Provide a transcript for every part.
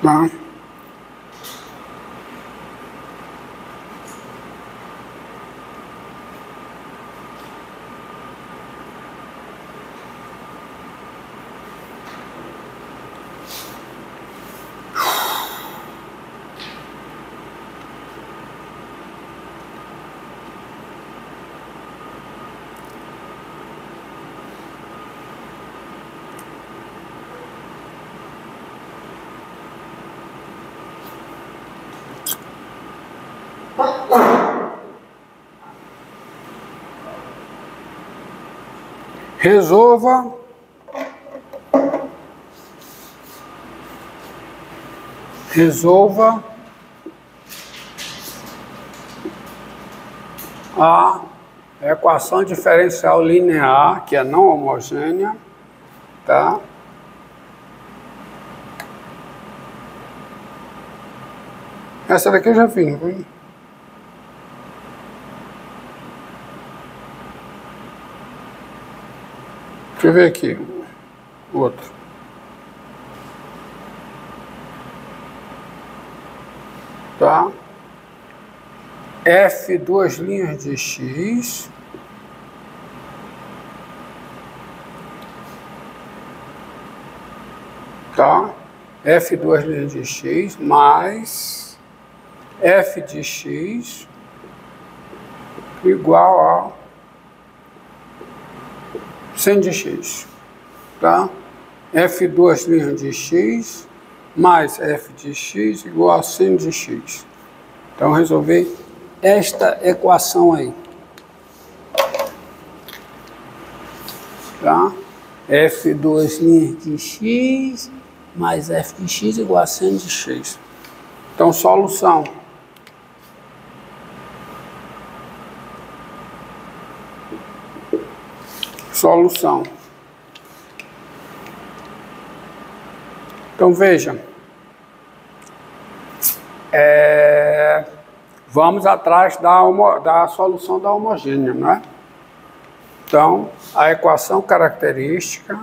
Tá? Resolva a equação diferencial linear, que é não homogênea, tá? Essa daqui eu já fiz, não foi? Deixa eu ver aqui, outro. Tá? F duas linhas de x tá? F duas linhas de x mais f de x igual a sin de x, tá? F duas linhas de x mais f de x igual a sin de x. Então, resolver esta equação aí. Tá? F duas linhas de x mais f de x igual a sin de x. Então, solução. Solução. Então, veja. Vamos atrás da solução da homogênea, né? Então, a equação característica,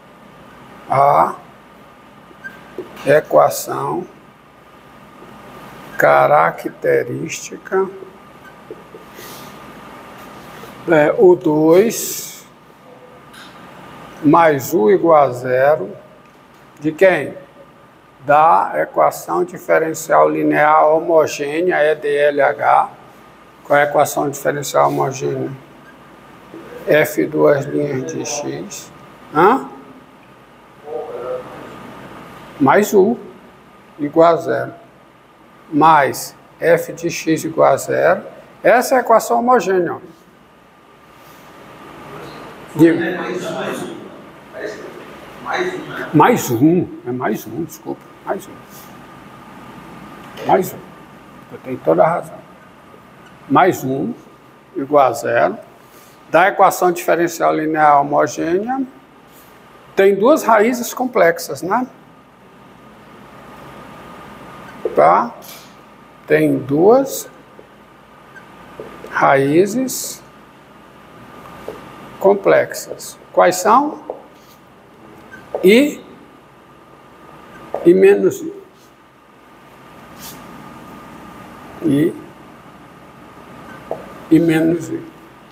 o 2 mais u igual a zero, de quem? Da equação diferencial linear homogênea, EDLH. Qual é a equação diferencial homogênea? F duas linhas de x, mais u igual a zero, mais f de x igual a zero. Essa é a equação homogênea. Diga. Mais um, desculpa. Mais um. Eu tenho toda a razão. Mais um igual a zero. Da equação diferencial linear homogênea, tem duas raízes complexas, né? Tá? Tem duas raízes complexas. Quais são? I e menos I. E menos I.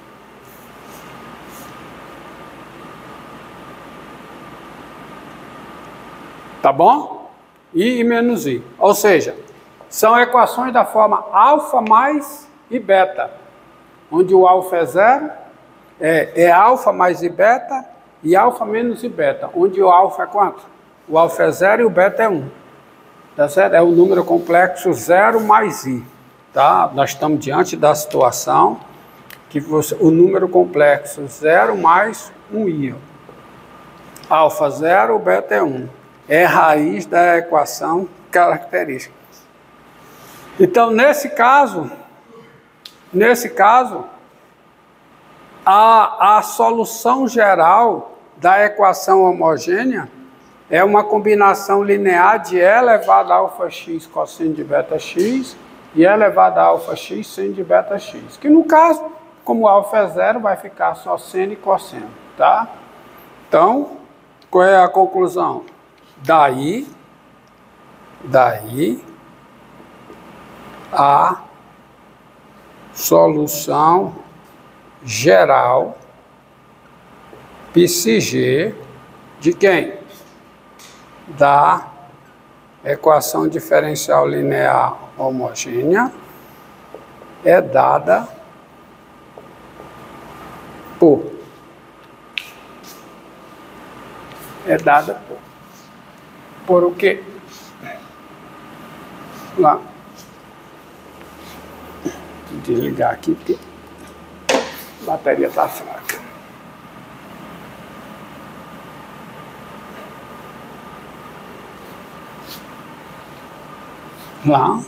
Tá bom? I e menos I. Ou seja, são equações da forma alfa mais I beta, onde o alfa é zero, é alfa mais I beta, e alfa menos I beta, onde o alfa é quanto? O alfa é 0 e o beta é 1. Tá certo? É o número complexo 0 mais I. Tá? Nós estamos diante da situação que o número complexo 0 mais 1I. Alfa 0, o beta é 1. É raiz da equação característica. Então, nesse caso, a solução geral da equação homogênea é uma combinação linear de E elevado a alfa x cosseno de beta x e E elevado a alfa x seno de beta x. Que no caso, como alfa é zero, vai ficar só seno e cosseno, tá? Então, qual é a conclusão? Daí, Daí a solução geral πg de quem? Da equação diferencial linear homogênea é dada por o quê? Lá. Vou desligar aqui porque a bateria está fraca. Lá.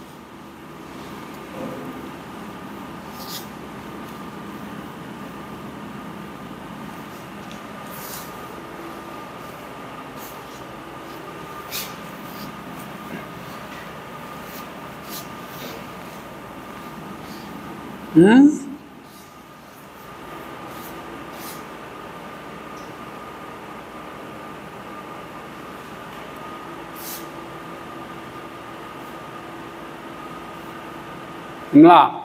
Vamos lá.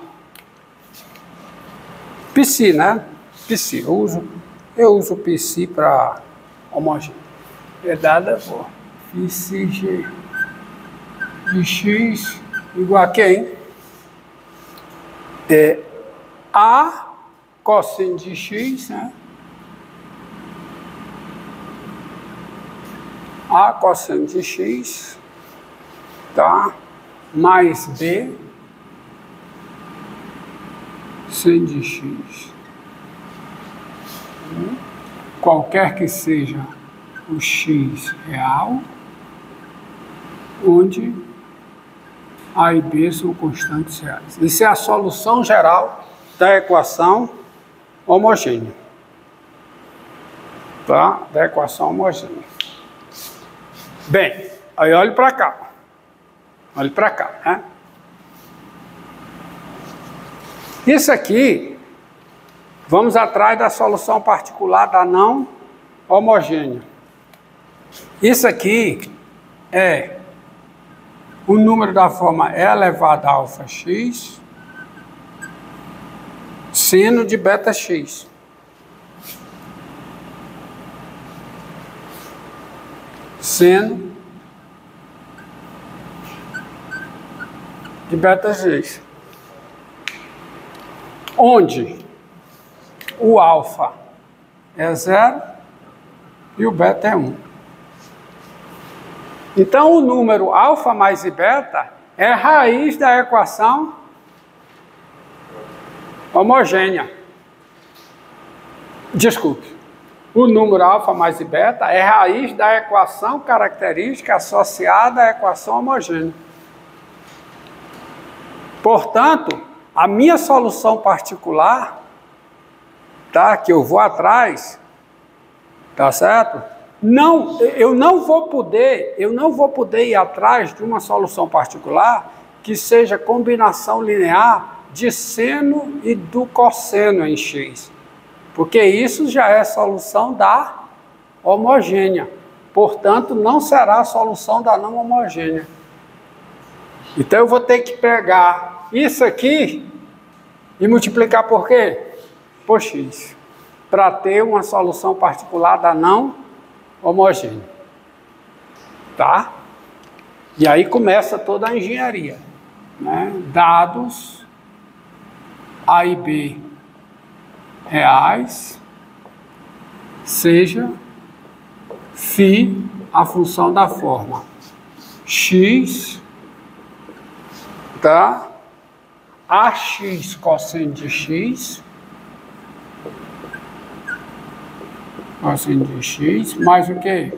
Psi, né? Psi. Eu uso Psi para homogêneo. É dada por πg de x igual a quem? É A cosseno de x, né? A cosseno de x, tá? Mais B seno de x. Qualquer que seja o x real, onde A e B são constantes reais. Isso é a solução geral da equação homogênea. Tá? Da equação homogênea. Bem, aí olhe para cá. Olhe para cá, né? Isso aqui, vamos atrás da solução particular da não homogênea. Isso aqui é o número da forma E elevado a alfa x, seno de beta x. Seno de beta x. Onde o alfa é 0 e o beta é 1. Então, o número alfa mais e beta é a raiz da equação homogênea. Desculpe. O número alfa mais e beta é a raiz da equação característica associada à equação homogênea. Portanto, a minha solução particular, tá, que eu vou atrás, tá certo? Não, eu não vou poder ir atrás de uma solução particular que seja combinação linear de seno e do cosseno em x, porque isso já é solução da homogênea. Portanto, não será a solução da não homogênea. Então, eu vou ter que pegar isso aqui e multiplicar por quê? Por x, para ter uma solução particular da não homogênea. Tá? E aí começa toda a engenharia, né? Dados A e B reais, seja φ a função da forma x, tá? AX cosseno de x, cosseno de x, mais o que?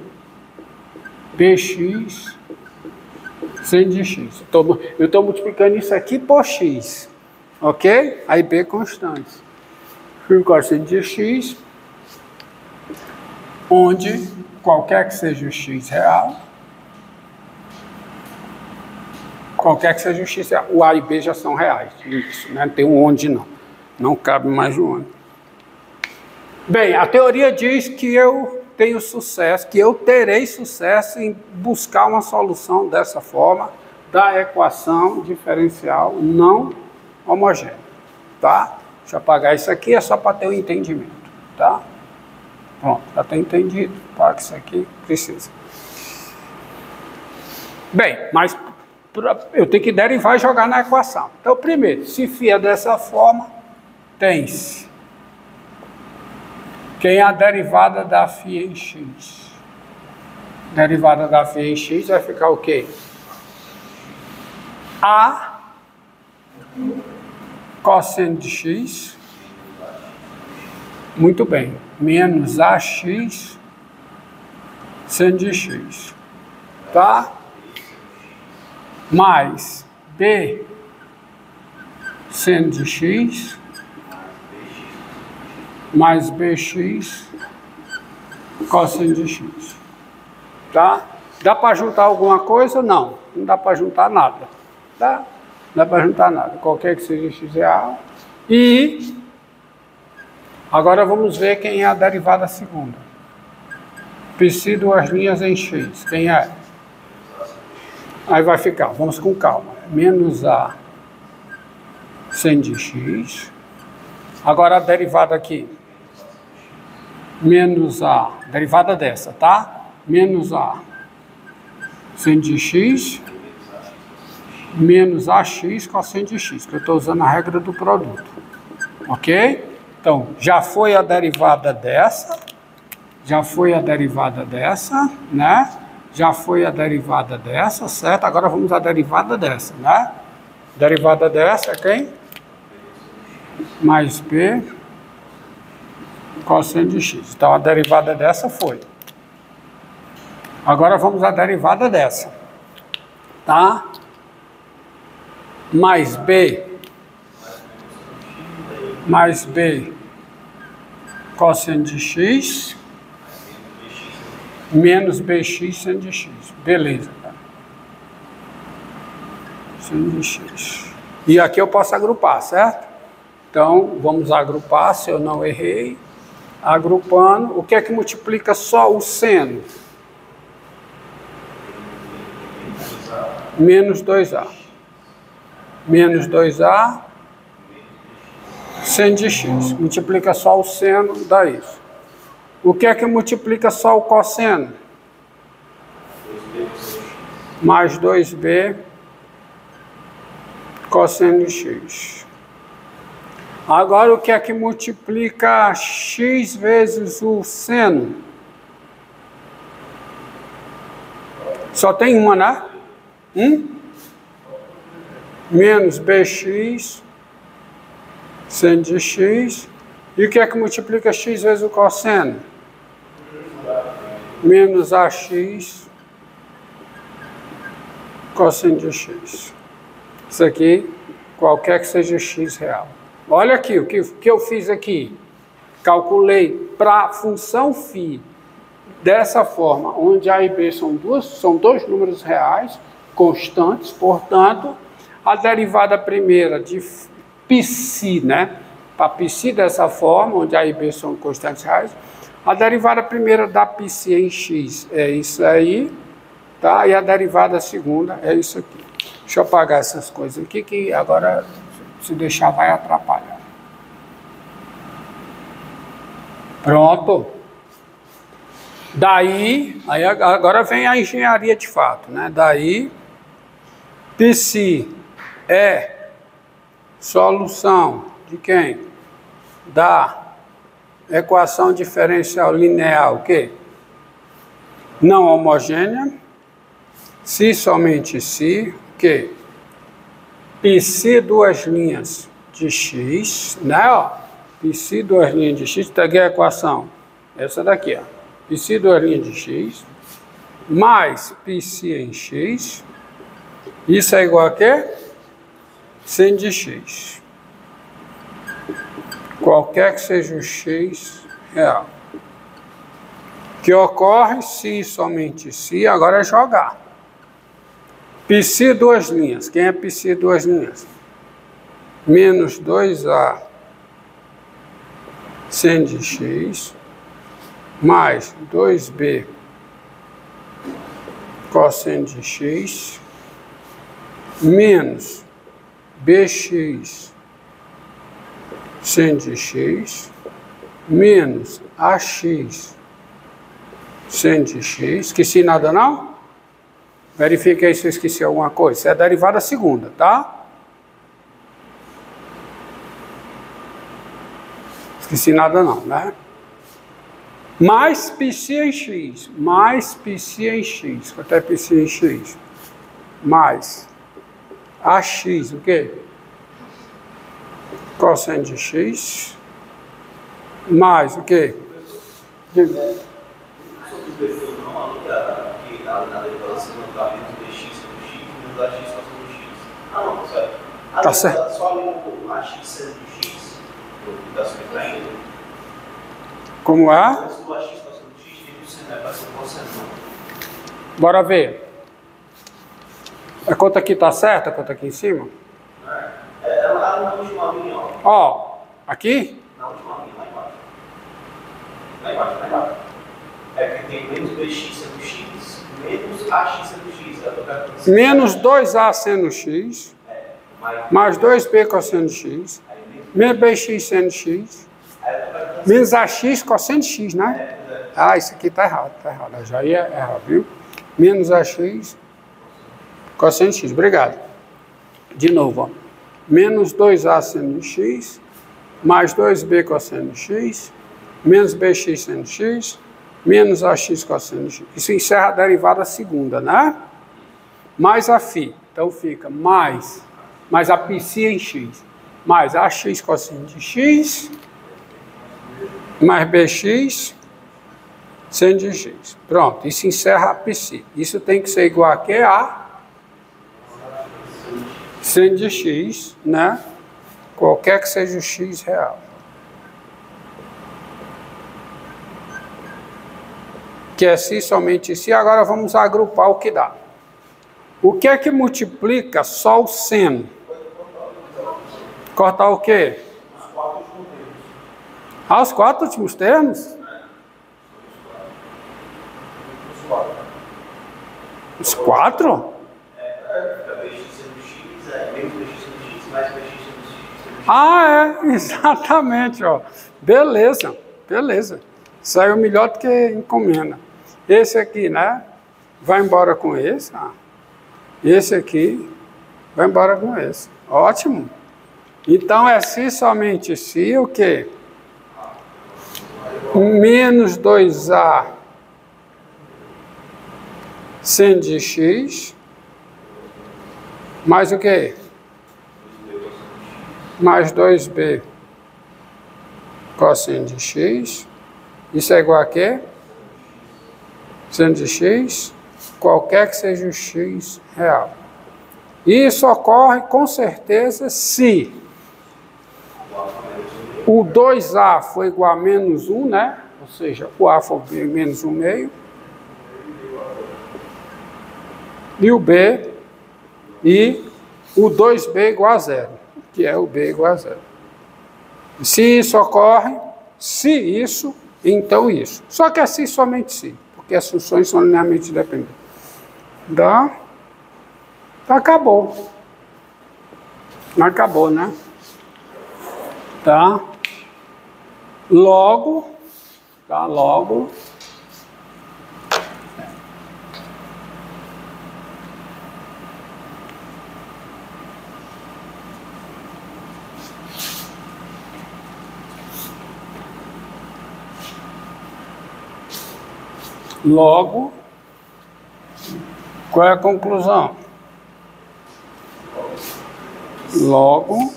Px seno de x. Eu estou multiplicando isso aqui por x, ok? Aí B constante. Cosseno de x, onde qualquer que seja o x real, o A e B já são reais. Isso, né? Não tem um onde não. Não cabe mais um onde. Bem, a teoria diz que eu tenho sucesso, que eu terei sucesso em buscar uma solução dessa forma da equação diferencial não homogênea, tá? Deixa eu apagar isso aqui, é só para ter um entendimento, tá? Pronto, já tem entendido, para que isso aqui precisa. Bem, mas eu tenho que derivar e jogar na equação. Então, primeiro, se φ é dessa forma, tem-se quem é a derivada da φ em x. Derivada da φ em x vai ficar o quê? A cosseno de x, muito bem, menos AX seno de x, tá? Mais B seno de x, mais BX cosseno de x, tá? Dá para juntar alguma coisa? Não, não dá para juntar nada, tá? Não dá para juntar nada, qualquer que seja x real. E agora vamos ver quem é a derivada segunda. Psi duas linhas em x, quem é? Aí vai ficar, vamos com calma, menos A seno de x. Agora a derivada aqui, menos A, derivada dessa, tá? Menos A seno de x, menos AX cosseno de x, que eu estou usando a regra do produto, ok? Então, já foi a derivada dessa, né? Já foi a derivada dessa, certo? Agora vamos à derivada dessa, né? Derivada dessa é quem? Mais B cosseno de x. Então, a derivada dessa foi. Agora vamos à derivada dessa, tá? Mais B cosseno de x menos BX seno de x. Beleza, cara. Seno de x. E aqui eu posso agrupar, certo? Então, vamos agrupar, se eu não errei. Agrupando, o que é que multiplica só o seno? Menos 2A. Menos 2A seno de x. Multiplica só o seno, dá isso. O que é que multiplica só o cosseno? Mais 2b cosseno de x. Agora, o que é que multiplica x vezes o seno? Só tem uma, né? Menos bx seno de x. E o que é que multiplica x vezes o cosseno? Menos AX cosseno de x. Isso aqui, qualquer que seja x real. Olha aqui, o que eu fiz aqui. Calculei para a função φ dessa forma, onde A e B são dois números reais, constantes, portanto, a derivada primeira de π, né? Para π dessa forma, onde A e B são constantes reais, a derivada primeira da π em x é isso aí, tá? E a derivada segunda é isso aqui. Deixa eu apagar essas coisas aqui, que agora, se deixar, vai atrapalhar. Pronto. Daí, aí agora vem a engenharia de fato, né? Daí, π é solução de quem? Da equação diferencial linear, o quê? Não homogênea, se somente se, o quê? Π duas linhas de x, né? Ó, π duas linhas de x, peguei a equação, essa daqui, ó. Π duas linhas de x, mais π em x, isso é igual a quê? Seno de x. Qualquer que seja o x real. Que ocorre se somente se, agora é jogar. π duas linhas. Quem é π duas linhas? Menos 2A seno de x mais 2b cosseno de x menos bx seno de x menos ax seno de x. Esqueci nada não? Verifique aí se eu esqueci alguma coisa. Isso é a derivada segunda, tá? Esqueci nada não, né? Mais π em x, mais π em x. Quanto é π em x? Mais ax, o quê? Cosseno de x, mais o quê? Tá certo. Como é? Bora ver. A conta aqui tá certa? A conta aqui em cima? É lá na última linha, ó. Ó, aqui? Na última linha, lá embaixo. Lá embaixo, lá embaixo. É porque tem menos bx sendo x, menos ax sendo x. Menos 2a seno x, mais 2b cosseno de x, menos bx seno x, menos ax cosseno de x, né? Ah, isso aqui tá errado, tá errado. Já ia errar, viu? Menos ax cosseno de x, obrigado. De novo, ó. Menos 2a seno de x, mais 2b cosseno de x, menos bx seno de x, menos ax cosseno de x. Isso encerra a derivada segunda, né? Mais a φ. Então fica mais a π em x, mais ax cosseno de x, mais bx seno de x. Pronto, isso encerra a π. Isso tem que ser igual a quê? A seno de x, né? Qualquer que seja o x real. Que é se somente se. Agora vamos agrupar o que dá. O que é que multiplica só o seno? Cortar o quê? Ah, os 4 últimos termos? Os 4? Ah, é, exatamente, ó. Beleza, beleza. Saiu melhor do que encomenda. Esse aqui, né? Vai embora com esse. Ah. Esse aqui vai embora com esse. Ótimo. Então é se somente se o quê? Menos 2a seno de x, mais o quê? Mais 2b cosseno de x. Isso é igual a quê? Seno de x, qualquer que seja o x real. Isso ocorre com certeza se o 2a for igual a menos 1, né? Ou seja, o a for menos 1 meio. E o b, e o 2b igual a 0, que é o b igual a 0. Se isso ocorre, se isso, então isso. Só que assim somente se, porque as funções são linearmente dependentes. Dá? Acabou. Acabou, né? Tá? Logo, tá? Logo. Logo, qual é a conclusão? Logo,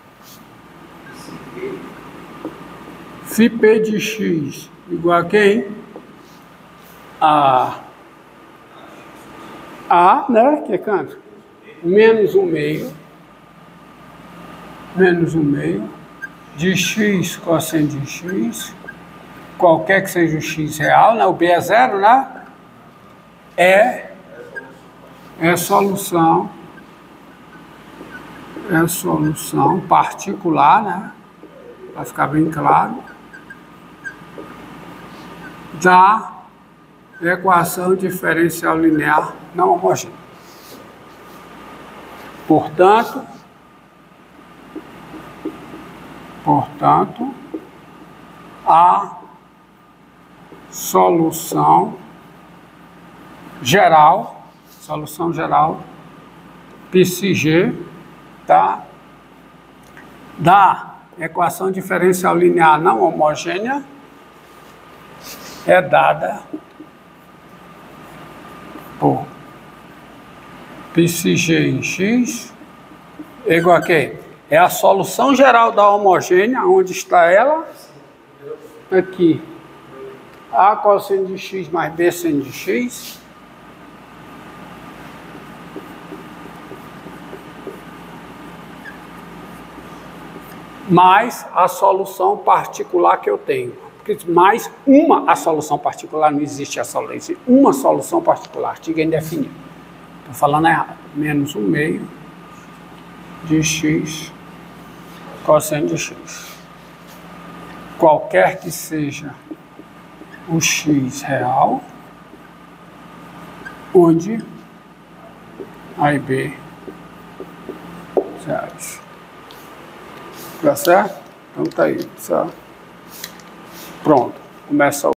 φp de x igual a quem? A, né? Que é quanto? Menos 1 meio. Menos 1 meio. De x cosseno de x. Qualquer que seja o x real, né? O b é 0, né? É solução particular, né? Para ficar bem claro, da equação diferencial linear não homogênea. Portanto, a solução geral πg, tá, da equação diferencial linear não homogênea é dada por πg em x igual a quê? É a solução geral da homogênea, onde está ela? Aqui. A cosseno de x mais b seno de x. Mais a solução particular que eu tenho. Porque mais a solução particular, não existe essa lei. Uma solução particular, artigo indefinido. Estou falando errado. Menos 1/2 de x cosseno de x. Qualquer que seja o x real, onde A e B reais. Tá certo? Então tá aí, certo? Pronto. Começa